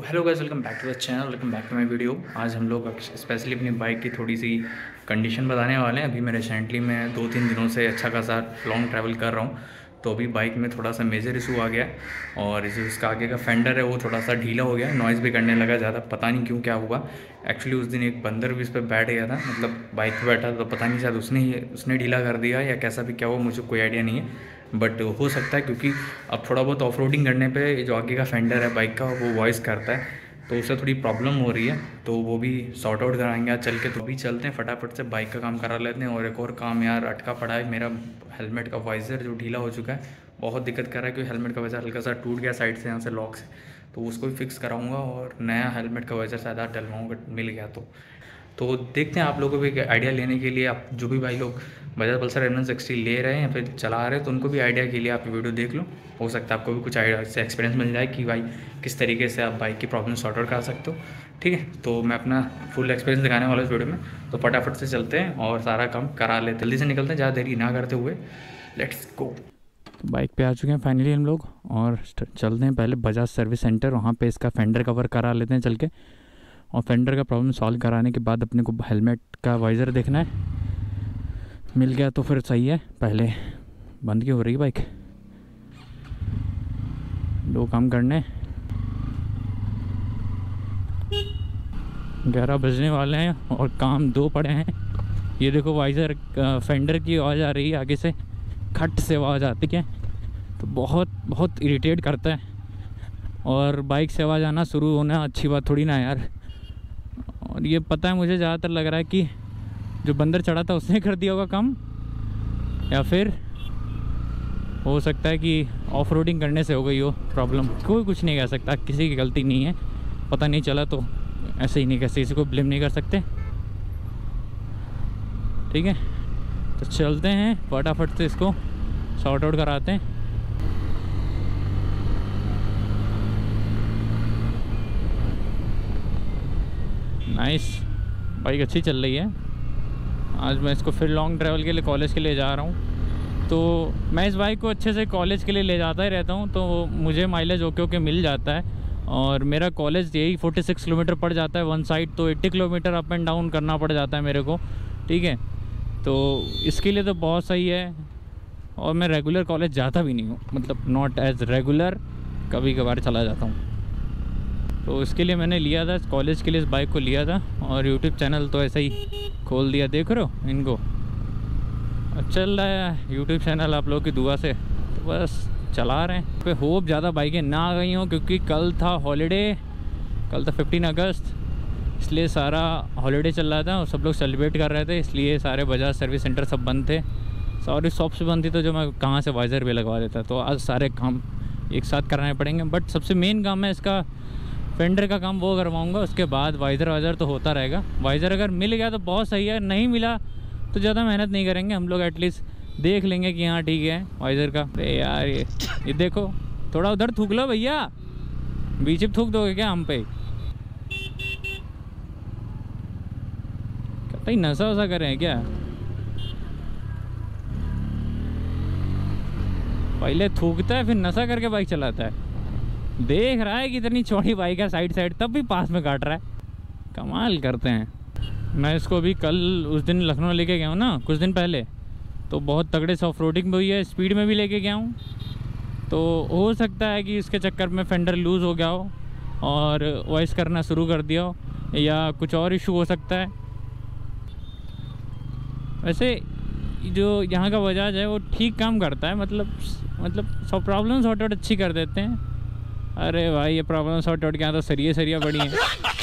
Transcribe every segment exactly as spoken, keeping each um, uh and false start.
Hello guys, welcome back to the channel, welcome back to my video. आज हम लोग specially अपनी bike की थोड़ी सी कंडीशन बताने वाले हैं। अभी मैं रिसेंटली मैं दो तीन दिनों से अच्छा खासा लॉन्ग ट्रैवल कर रहा हूँ, तो अभी बाइक में थोड़ा सा मेजर इशू आ गया है और जो इसका आगे का फेंडर है वो थोड़ा सा ढीला हो गया, नॉइज़ भी करने लगा ज़्यादा। पता नहीं क्यों क्या हुआ। एक्चुअली उस दिन एक बंदर भी इस पर बैठ गया था, मतलब बाइक पर बैठा था, तो पता नहीं शायद उसने ही उसने ढीला कर दिया या कैसा भी क्या हुआ, मुझे कोई आइडिया नहीं है। बट हो सकता है क्योंकि अब थोड़ा बहुत ऑफ रोडिंग करने पे जो आगे का फेंडर है बाइक का वो वॉइस करता है, तो उससे थोड़ी प्रॉब्लम हो रही है, तो वो भी सॉर्ट आउट कराएंगे आज चल के। तो अभी चलते हैं फटाफट से बाइक का काम करा लेते हैं। और एक और काम यार अटका पड़ा है, मेरा हेलमेट का वाइज़र जो ढीला हो चुका है, बहुत दिक्कत कर रहा है क्योंकि हेलमेट का वाइज़र हल्का सा टूट गया साइड से, यहाँ से लॉक से, तो उसको भी फिक्स कराऊंगा और नया हेलमेट का वाइज़र शायद आज डलवाऊँगा, मिल गया तो तो देखते हैं। आप लोगों को भी आइडिया लेने के लिए, आप जो भी भाई लोग Bajaj Pulsar N one sixty ले रहे हैं या फिर चला रहे हैं, तो उनको भी आइडिया के लिए आप वीडियो देख लो। हो सकता है आपको भी कुछ आइडिया से एक्सपीरियंस मिल जाए कि भाई किस तरीके से आप बाइक की प्रॉब्लम सॉर्ट आउट कर सकते हो। ठीक है, तो मैं अपना फुल एक्सपीरियंस दिखाने वाला इस वीडियो में, तो फटाफट से चलते हैं और सारा काम करा लेते, जल्दी से निकलते हैं, ज़्यादा देरी ना करते हुए। Let's go. तो बाइक पे आ चुके हैं फाइनली हम लोग और चलते हैं पहले बजाज सर्विस सेंटर, वहाँ पे इसका फेंडर कवर करा लेते हैं चल के। और फेंडर का प्रॉब्लम सॉल्व कराने के बाद अपने को हेलमेट का वाइज़र देखना है, मिल गया तो फिर सही है। पहले बंद क्यों हो रही है बाइक, दो काम करने, ग्यारह बजने वाले हैं और काम दो पड़े हैं। ये देखो वाइज़र फेंडर की आवाज़ आ रही है, आगे से खट से आवाज़ आती है, तो बहुत बहुत इरिटेट करता है। और बाइक से आवाज़ आना शुरू होना अच्छी बात थोड़ी ना यार। और ये पता है मुझे ज़्यादातर लग रहा है कि जो बंदर चढ़ा था उसने कर दिया होगा काम, या फिर हो सकता है कि ऑफ रोडिंग करने से हो गई हो प्रॉब्लम। कोई कुछ नहीं कह सकता, किसी की गलती नहीं है, पता नहीं चला तो ऐसे ही नहीं कह सकते, किसी को ब्लेम नहीं कर सकते। ठीक है, तो चलते हैं फटाफट से इसको सॉर्ट आउट कराते हैं। नाइस, बाइक अच्छी चल रही है। आज मैं इसको फिर लॉन्ग ट्रैवल के लिए कॉलेज के लिए जा रहा हूँ, तो मैं इस बाइक को अच्छे से कॉलेज के लिए ले जाता ही रहता हूँ, तो मुझे माइलेज ओके ओके मिल जाता है। और मेरा कॉलेज यही छियालीस किलोमीटर पड़ जाता है वन साइड, तो अस्सी किलोमीटर अप एंड डाउन करना पड़ जाता है मेरे को। ठीक है, तो इसके लिए तो बहुत सही है। और मैं रेगुलर कॉलेज जाता भी नहीं हूँ, मतलब नॉट एज रेगुलर, कभी कभार चला जाता हूँ। तो इसके लिए मैंने लिया था, कॉलेज के लिए इस बाइक को लिया था। और यूट्यूब चैनल तो ऐसे ही खोल दिया, देख रहे हो इनको, चल रहा है यूट्यूब चैनल आप लोगों की दुआ से, तो बस चला रहे हैं। पे होप ज़्यादा बाइकें ना आ गई हों, क्योंकि कल था हॉलीडे, कल था फिफ्टीन अगस्त, इसलिए सारा हॉलीडे चल रहा था और सब लोग सेलिब्रेट कर रहे थे, इसलिए सारे बजाज सर्विस सेंटर सब बंद थे, सारी शॉप्स बंद थी। तो जो मैं कहाँ से वाइज़र भी लगवा देता, तो आज सारे काम एक साथ कराने पड़ेंगे। बट सबसे मेन काम है इसका फेंडर का काम, वो करवाऊँगा, उसके बाद वाइज़र वाइज़र तो होता रहेगा। वाइज़र अगर मिल गया तो बहुत सही है, नहीं मिला तो ज़्यादा मेहनत नहीं करेंगे हम लोग, एटलीस्ट देख लेंगे कि हाँ ठीक है वाइज़र का। अरे यार ये ये देखो, थोड़ा उधर थूक लो भैया, बीच में थूक दोगे क्या हम पे? कहता ही नशा वसा करें क्या? पहले थूकता है फिर नशा करके बाइक चलाता है। देख रहा है कि इतनी चौड़ी बाइक है साइड साइड, तब भी पास में काट रहा है, कमाल करते हैं। मैं इसको अभी कल उस दिन लखनऊ लेके गया हूँ ना, कुछ दिन पहले, तो बहुत तगड़े से ऑफ रोडिंग भी हुई है, स्पीड में भी लेके गया हूँ। तो हो सकता है कि इसके चक्कर में फेंडर लूज़ हो गया हो और वॉइस करना शुरू कर दिया हो, या कुछ और इशू हो सकता है। वैसे जो यहाँ का बजाज है वो ठीक काम करता है, मतलब मतलब सब प्रॉब्लम सॉर्ट आउट अच्छी कर देते हैं। अरे भाई ये प्रॉब्लम सॉर्ट आउट क्या, तो सरिये सरिया बड़ी है।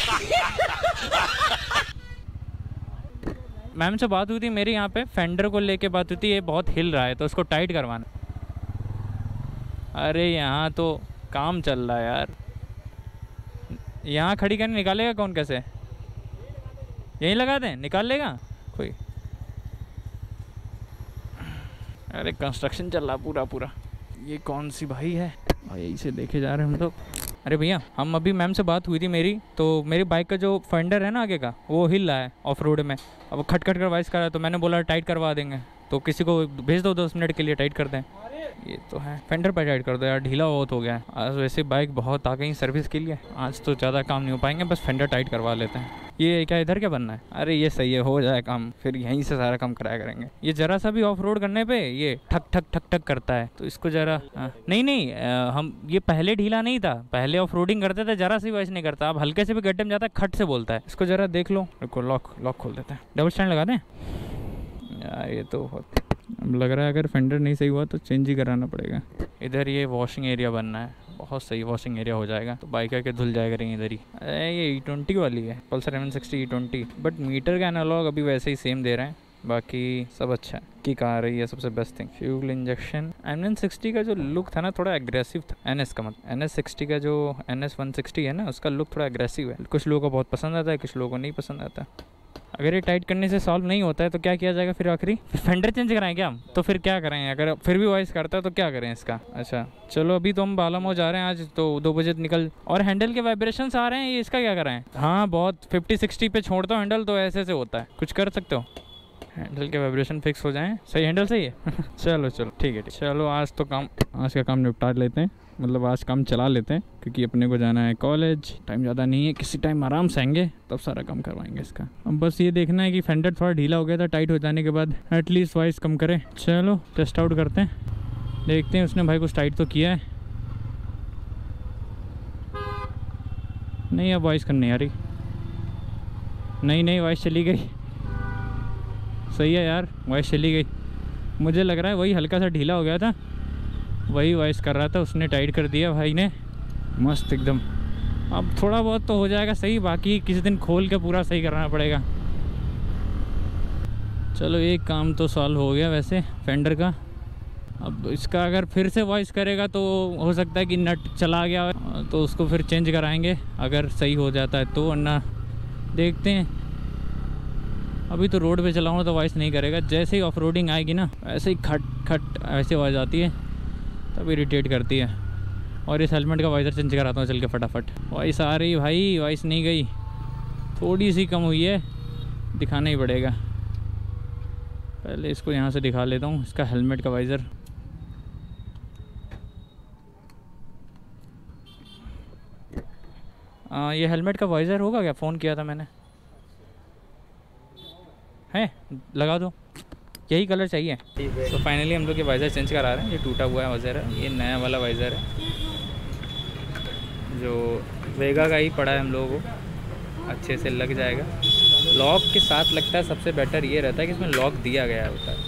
मैम से बात हुई थी मेरी, यहाँ पे फेंडर को लेके बात हुई थी, ये बहुत हिल रहा है तो उसको टाइट करवाना। अरे यहाँ तो काम चल रहा है यार, यहाँ खड़ी करने निकालेगा कौन, कैसे? यहीं लगा दें, निकाल लेगा कोई? अरे कंस्ट्रक्शन चल रहा पूरा पूरा। ये कौन सी भाई है भाई, यहीं से देखे जा रहे हैं हम लोग। अरे भैया, हम अभी मैम से बात हुई थी मेरी, तो मेरी बाइक का जो फेंडर है ना आगे का, वो हिल रहा है ऑफ रोड में, अब खट खट कर वाइस कर रहा है, तो मैंने बोला टाइट करवा देंगे, तो किसी को भेज दो दस मिनट के लिए टाइट कर दें। ये तो है, फेंडर पे टाइट कर दो यार, ढीला बहुत हो गया है। आज वैसे बाइक बहुत आ गई सर्विस के लिए, आज तो ज़्यादा काम नहीं हो पाएंगे, बस फेंडर टाइट करवा लेते हैं। ये क्या इधर क्या बनना है? अरे ये सही है, हो जाए काम, फिर यहीं से सारा काम कराया करेंगे। ये जरा सा भी ऑफ रोड करने पे ये ठक ठक ठक ठक करता है, तो इसको जरा आ, नहीं नहीं आ, हम ये पहले ढीला नहीं था, पहले ऑफ रोडिंग करते थे जरा सी वॉइस नहीं करता, अब हल्के से भी गड्ढे में जाता है खट से बोलता है। इसको जरा देख लो, रुको लॉक लॉक खोल देते हैं, डबल स्टैंड लगा दें यार। ये तो अब लग रहा है अगर फेंडर नहीं सही हुआ तो चेंज ही कराना पड़ेगा। इधर ये वॉशिंग एरिया बनना है, बहुत सही वॉशिंग एरिया हो जाएगा, तो बाइक आके धुल जाएगा करेंगे इधर ही। ये ई ट्वेंटी वाली है, Pulsar M N sixty E twenty, but meter का एनालॉग अभी वैसे ही सेम दे रहे हैं, बाकी सब अच्छा है। किक आ रही है सबसे best thing. Fuel injection, M N sixty का जो लुक था ना थोड़ा एग्रेसिव था, एन एस का मतलब एन एस सिक्सटी का जो एन एस वन सिक्सटी है ना उसका लुक थोड़ा एग्रेसिव है। कुछ लोगों को बहुत पसंद आता है, कुछ लोगों को नहीं पसंद आता। अगर ये टाइट करने से सॉल्व नहीं होता है तो क्या किया जाएगा फिर? आखिरी फिर फेंडर चेंज कराएं क्या हम? तो फिर क्या करें? अगर फिर भी वॉइस करता है तो क्या करें इसका? अच्छा चलो, अभी तो हम बालामऊ जा रहे हैं आज, तो दो बजे निकल, और हैंडल के वाइब्रेशंस आ रहे हैं, ये इसका क्या कराएं? हाँ बहुत फिफ्टी सिक्सटी पे छोड़ता हूँ हैंडल, तो ऐसे से होता है, कुछ कर सकते हो? हैंडल के वाइब्रेशन फिक्स हो जाएं, सही हैंडल सही है चलो चलो ठीक है ठीक। चलो आज तो काम, आज का काम निपटा लेते हैं, मतलब आज काम चला लेते हैं, क्योंकि अपने को जाना है कॉलेज, टाइम ज़्यादा नहीं है, किसी टाइम आराम से आएंगे तब सारा काम करवाएंगे इसका। अब बस ये देखना है कि फेंडर थोड़ा ढीला हो गया था, टाइट हो जाने के बाद एटलीस्ट वॉइस कम करे। चलो टेस्ट आउट करते हैं, देखते हैं उसने भाई कुछ टाइट तो किया है। नहीं अब वॉइस करनी आ रही, नहीं नहीं वॉइस चली गई, सही है यार वॉइस चली गई। मुझे लग रहा है वही हल्का सा ढीला हो गया था, वही वॉइस कर रहा था, उसने टाइट कर दिया भाई ने, मस्त एकदम। अब थोड़ा बहुत तो हो जाएगा सही, बाकी किसी दिन खोल के पूरा सही कराना पड़ेगा। चलो एक काम तो सॉल्व हो गया वैसे फेंडर का। अब इसका अगर फिर से वॉइस करेगा तो हो सकता है कि नट चला गया, तो उसको फिर चेंज कराएंगे अगर सही हो जाता है तो, वरना देखते हैं। अभी तो रोड पे चला हूँ तो वॉइस नहीं करेगा, जैसे ही ऑफ रोडिंग आएगी ना ऐसे ही खट खट ऐसे आवाज़ आती है, तब इरिटेट करती है। और इस हेलमेट का वाइज़र चेंज कराता हूँ चल के फटाफट। वॉइस आ रही भाई, वॉइस नहीं गई, थोड़ी सी कम हुई है, दिखाना ही पड़ेगा। पहले इसको यहाँ से दिखा लेता हूँ, इसका हेलमेट का वाइज़र। आ, ये हेलमेट का वाइज़र होगा क्या? फ़ोन किया था मैंने, है लगा दो, यही कलर चाहिए। तो फाइनली हम लोग ये वाइज़र चेंज करा रहे हैं, ये टूटा हुआ है वाइज़र है, ये नया वाला वाइज़र है जो वेगा का ही पड़ा है हम लोगों को, अच्छे से लग जाएगा। लॉक के साथ लगता है, सबसे बेटर ये रहता है कि इसमें लॉक दिया गया होता है।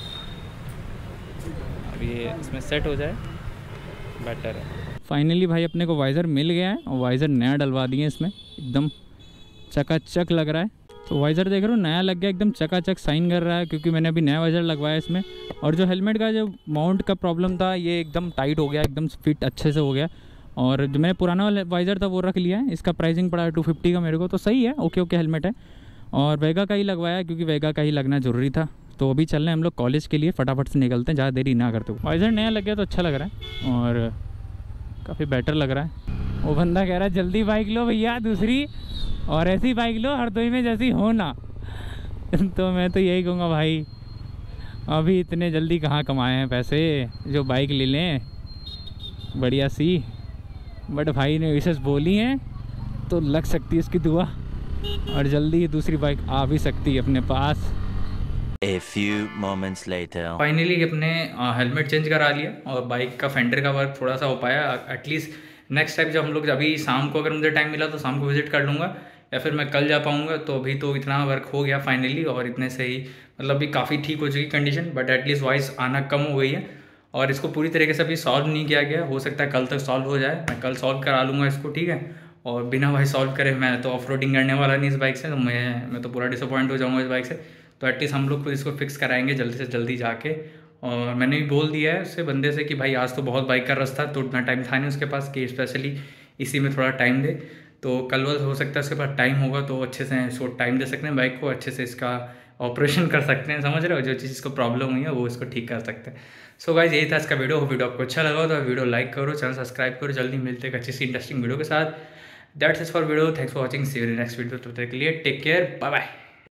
अब ये इसमें सेट हो जाए बेटर है। फाइनली भाई अपने को वाइज़र मिल गया है, और वाइज़र नया डलवा दिए इसमें, एकदम चकाचक लग रहा है। तो वाइज़र देख रहे हो नया लग गया, एकदम चकाचक साइन कर रहा है, क्योंकि मैंने अभी नया वाइज़र लगवाया इसमें। और जो हेलमेट का जो माउंट का प्रॉब्लम था ये एकदम टाइट हो गया, एकदम फिट अच्छे से हो गया। और जो मैंने पुराना वाला वाइज़र था वो रख लिया है, इसका प्राइसिंग पड़ा है टू फिफ्टी का मेरे को, तो सही है, ओके ओके हेलमेट है। और वेगा का ही लगवाया क्योंकि वेगा का ही लगना ज़रूरी था। तो अभी चल रहे हैं हम लोग कॉलेज के लिए, फटाफट से निकलते हैं, ज़्यादा देरी ना करते हुए। वाइज़र नया लग गया तो अच्छा लग रहा है और काफ़ी बेटर लग रहा है। वो बंदा कह रहा है जल्दी बाइक लो भैया दूसरी, और ऐसी बाइक लो हरदोई में जैसी हो ना तो मैं तो यही कहूँगा भाई, अभी इतने जल्दी कहाँ कमाए हैं पैसे जो बाइक ले लें बढ़िया सी। बट भाई ने विशेष बोली हैं तो लग सकती है इसकी दुआ, और जल्दी ही दूसरी बाइक आ भी सकती है अपने पास। A few moments later. Finally अपने हेलमेट चेंज करा लिया और बाइक का फेंडर का वर्क थोड़ा सा हो पाया। एटलीस्ट नेक्स्ट टाइम जब हम लोग, अभी शाम को अगर मुझे टाइम मिला तो शाम को विजिट कर लूँगा, या फिर मैं कल जा पाऊँगा। तो अभी तो इतना वर्क हो गया फाइनली, और इतने से ही मतलब अभी काफ़ी ठीक हो चुकी कंडीशन, बट एटलीस्ट वॉइस आना कम हो गई है। और इसको पूरी तरीके से अभी सॉल्व नहीं किया गया, हो सकता है कल तक सॉल्व हो जाए, मैं कल सॉल्व करा लूँगा इसको, ठीक है। और बिना भाई सॉल्व करे मैं तो ऑफ रोडिंग करने वाला नहीं इस बाइक से, तो मैं मैं तो पूरा डिसअपॉइंट हो जाऊँगा इस बाइक से। तो एटलीस्ट हम लोग खुद इसको फिक्स कराएंगे जल्दी से जल्दी जाके। और मैंने भी बोल दिया है उससे बंदे से कि भाई आज तो बहुत बाइक का रश था, तो उतना टाइम था नहीं उसके पास कि स्पेशली इसी में थोड़ा टाइम दे। तो कल वल हो सकता है उसके पास टाइम होगा तो अच्छे से इसको टाइम दे सकते हैं, बाइक को अच्छे से इसका ऑपरेशन कर सकते हैं, समझ रहे हो, जो चीज़ इसको प्रॉब्लम हुई है वो इसको ठीक कर सकते हैं। सो गाइस यही था इसका वीडियो। वीडियो आपको अच्छा लगा तो वीडियो लाइक करो, चैनल सब्सक्राइब करो। जल्दी मिलते हैं एक अच्छी सी इंटरेस्टिंग वीडियो के साथ। That's it for video, thanks for watching, see you in next video. तब तक के लिए टेक केयर, बाय बाय।